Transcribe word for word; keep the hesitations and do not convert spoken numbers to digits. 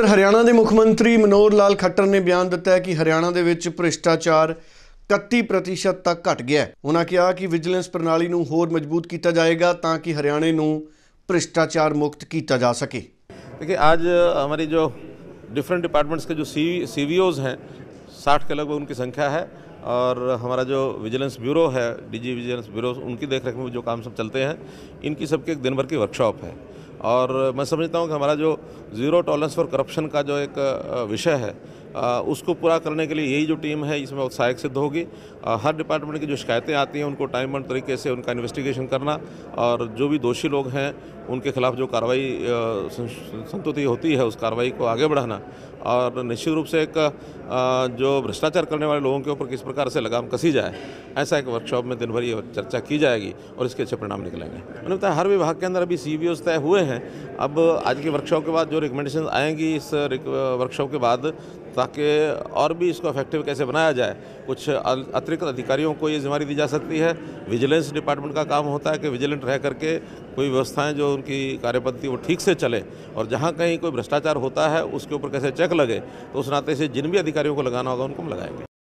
उधर हरियाणा के मुख्यमंत्री मनोहर लाल खट्टर ने बयान दिता है कि हरियाणा दे विच भ्रिष्टाचार इकतीस प्रतिशत तक घट गया है। उन्होंने कहा कि विजिलेंस प्रणाली नूं होर मजबूत किया जाएगा ताकि हरियाणे नूं भ्रिष्टाचार मुक्त किया जा सके। देखिए, आज हमारी जो डिफरेंट डिपार्टमेंट्स के जो सी सी वी ओज़ हैं, साठ के लगभग उनकी संख्या है, और हमारा जो विजिलेंस ब्यूरो है, डीजी विजिलेंस ब्यूरो, उनकी देखरेख में जो काम सब चलते हैं, इनकी सबकी एक दिन भर की वर्कशॉप है। और मैं समझता हूँ कि हमारा जो ज़ीरो टॉलरेंस फॉर करप्शन का जो एक विषय है, उसको पूरा करने के लिए यही जो टीम है इसमें उत्साहक सिद्ध होगी। हर डिपार्टमेंट की जो शिकायतें आती हैं उनको टाइम बाउंड तरीके से उनका इन्वेस्टिगेशन करना, और जो भी दोषी लोग हैं उनके खिलाफ जो कार्रवाई संतुति होती है उस कार्रवाई को आगे बढ़ाना, और निश्चित रूप से एक जो भ्रष्टाचार करने वाले लोगों के ऊपर किस प्रकार से लगाम कसी जाए, ऐसा एक वर्कशॉप में दिन भर ये चर्चा की जाएगी और इसके अच्छे परिणाम निकलेंगे। मैंने बताया हर विभाग के अंदर अभी सी वी ओज़ तय हुए हैं। अब आज की वर्कशॉप के बाद जो रिकमेंडेशन आएंगी इस वर्कशॉप के बाद, ताकि और भी इसको इफेक्टिव कैसे बनाया जाए, कुछ अतिरिक्त अधिकारियों को ये जिम्मेदारी दी जा सकती है। विजिलेंस डिपार्टमेंट का काम होता है कि विजिलेंट रह करके कोई व्यवस्थाएं जो उनकी कार्यपद्धति वो ठीक से चले, और जहां कहीं कोई भ्रष्टाचार होता है उसके ऊपर कैसे चेक लगे, तो उस नाते से जिन भी अधिकारियों को लगाना होगा उनको हम लगाएंगे।